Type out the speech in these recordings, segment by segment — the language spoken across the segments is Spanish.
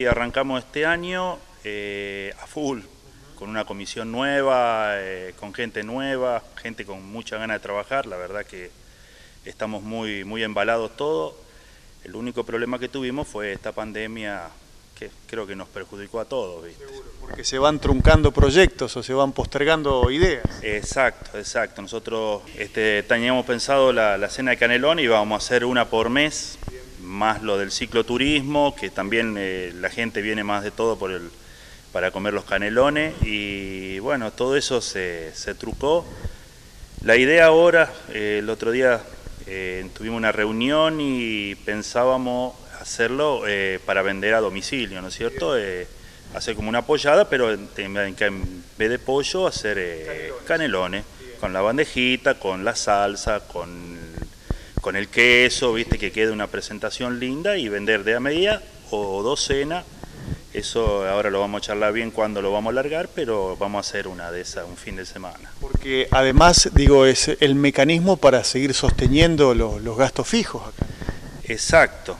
Y arrancamos este año a full, con una comisión nueva, con gente nueva, gente con mucha ganas de trabajar. La verdad que estamos muy embalados todos. El único problema que tuvimos fue esta pandemia que creo que nos perjudicó a todos, ¿viste? Seguro, porque se van truncando proyectos o se van postergando ideas. Exacto. Nosotros teníamos pensado la cena de Canelones y íbamos a hacer una por mes, más lo del cicloturismo, que también la gente viene más de todo para comer los canelones, y bueno, todo eso se trucó. La idea ahora, el otro día tuvimos una reunión y pensábamos hacerlo para vender a domicilio, ¿no es cierto? Hacer como una pollada, pero en vez de pollo hacer canelones, con la bandejita, con la salsa, con el queso, viste, que quede una presentación linda, y vender de a media o docena. Eso ahora lo vamos a charlar bien cuando lo vamos a largar, pero vamos a hacer una de esas un fin de semana. Porque además, digo, es el mecanismo para seguir sosteniendo los gastos fijos acá. Exacto.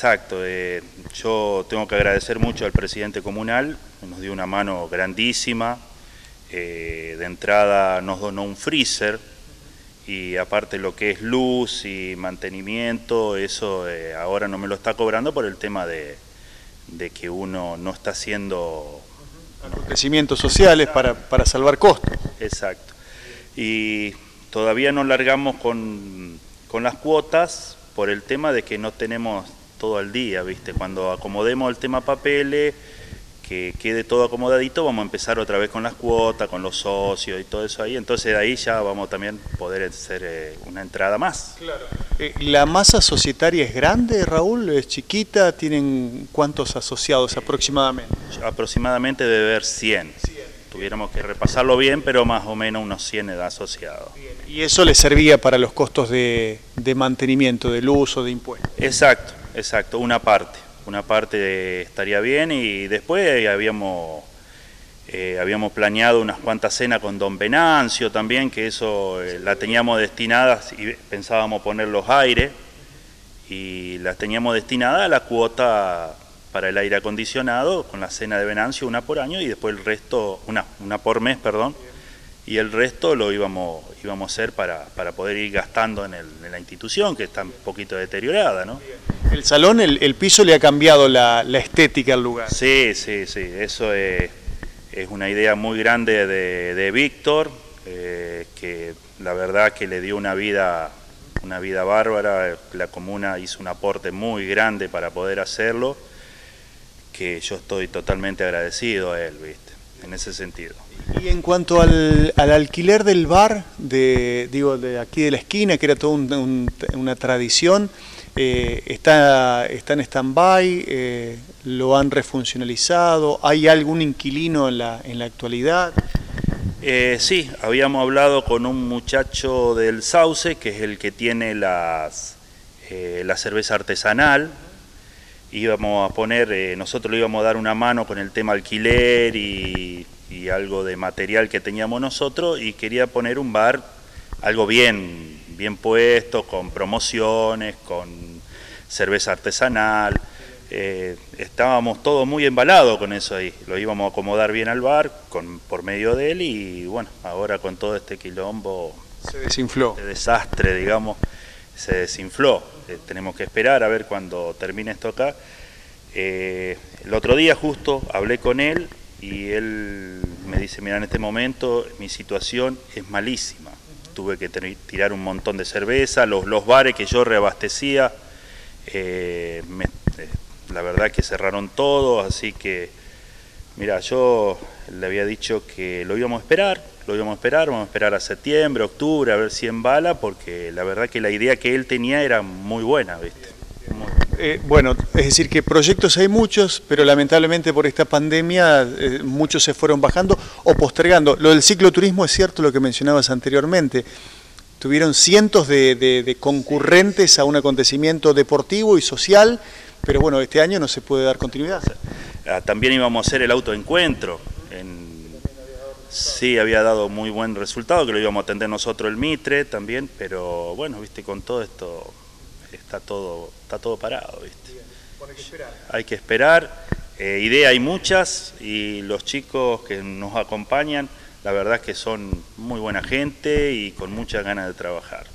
Yo tengo que agradecer mucho al presidente comunal, nos dio una mano grandísima. De entrada nos donó un freezer, y aparte lo que es luz y mantenimiento, eso ahora no me lo está cobrando por el tema de que uno no está haciendo acontecimientos sociales para salvar costos. Exacto. Y todavía no largamos con las cuotas por el tema de que no tenemos todo el día, ¿viste? Cuando acomodemos el tema papeles, que quede todo acomodadito, vamos a empezar otra vez con las cuotas, con los socios y todo eso ahí. Entonces ahí ya vamos también a poder hacer una entrada más. Claro. ¿La masa societaria es grande, Raúl? ¿Es chiquita? ¿Tienen cuántos asociados aproximadamente? Aproximadamente debe haber 100. Tuviéramos que repasarlo bien, pero más o menos unos 100 asociados. ¿Y eso le servía para los costos de mantenimiento, del uso, de impuestos? Exacto, una parte estaría bien, y después habíamos planeado unas cuantas cenas con don Venancio también, que eso la teníamos destinada, y pensábamos poner los aires, y las teníamos destinada a la cuota para el aire acondicionado, con la cena de Venancio, una por año, y después el resto, una por mes, perdón, y el resto lo íbamos a hacer para poder ir gastando en la institución, que está un poquito deteriorada, ¿no? El salón, el piso le ha cambiado la estética al lugar. Sí, eso es una idea muy grande de Víctor, que la verdad que le dio una vida bárbara. La comuna hizo un aporte muy grande para poder hacerlo, que yo estoy totalmente agradecido a él, ¿viste? En ese sentido. Y en cuanto al alquiler del bar, de aquí de la esquina, que era toda una tradición, está en stand-by, lo han refuncionalizado, ¿hay algún inquilino en la actualidad? Sí, habíamos hablado con un muchacho del Sauce, que es el que tiene la cerveza artesanal. Íbamos a poner, nosotros le íbamos a dar una mano con el tema alquiler y algo de material que teníamos nosotros, y quería poner un bar, algo bien puesto, con promociones, con cerveza artesanal. Estábamos todos muy embalados con eso ahí, lo íbamos a acomodar bien al bar por medio de él, y bueno, ahora con todo este quilombo, se desinfló. este desastre, digamos, se desinfló. Tenemos que esperar a ver cuando termine esto acá. El otro día justo hablé con él, y él me dice: mira, en este momento mi situación es malísima, tuve que tirar un montón de cerveza, los bares que yo reabastecía, la verdad que cerraron todos, así que mira, yo le había dicho que lo íbamos a esperar, vamos a esperar a septiembre, octubre, a ver si embala, porque la verdad que la idea que él tenía era muy buena, ¿viste? Bueno, es decir que proyectos hay muchos, pero lamentablemente por esta pandemia muchos se fueron bajando o postergando. Lo del cicloturismo es cierto, lo que mencionabas anteriormente. Tuvieron cientos de concurrentes a un acontecimiento deportivo y social, pero bueno, este año no se puede dar continuidad. También íbamos a hacer el autoencuentro. Sí, había dado muy buen resultado, que lo íbamos a atender nosotros el Mitre también, pero bueno, viste, con todo esto está todo parado, viste. Hay que esperar. Hay que esperar. Ideas hay muchas y los chicos que nos acompañan, la verdad es que son muy buena gente y con muchas ganas de trabajar.